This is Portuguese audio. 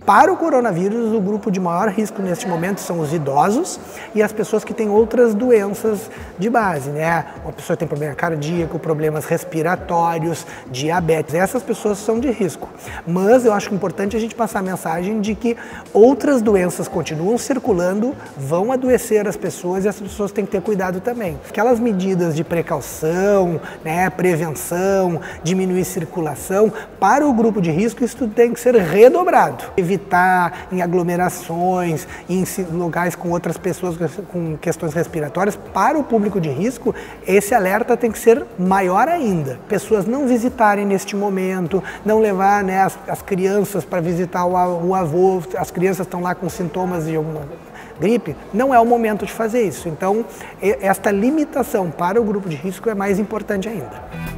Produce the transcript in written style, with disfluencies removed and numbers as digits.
Para o coronavírus, o grupo de maior risco neste momento são os idosos e as pessoas que têm outras doenças de base, né? Uma pessoa que tem problema cardíaco, problemas respiratórios, diabetes, essas pessoas são de risco. Mas eu acho importante a gente passar a mensagem de que outras doenças continuam circulando, vão adoecer as pessoas e as pessoas têm que ter cuidado também. Aquelas medidas de precaução, né, prevenção, diminuir circulação, para o grupo de risco isso tem que ser redobrado. Evitar em aglomerações, em locais com outras pessoas com questões respiratórias, para o público de risco, esse alerta tem que ser maior ainda. Pessoas não visitarem neste momento, não levar, né, as crianças para visitar o avô, as crianças estão lá com sintomas de alguma gripe, não é o momento de fazer isso. Então, esta limitação para o grupo de risco é mais importante ainda.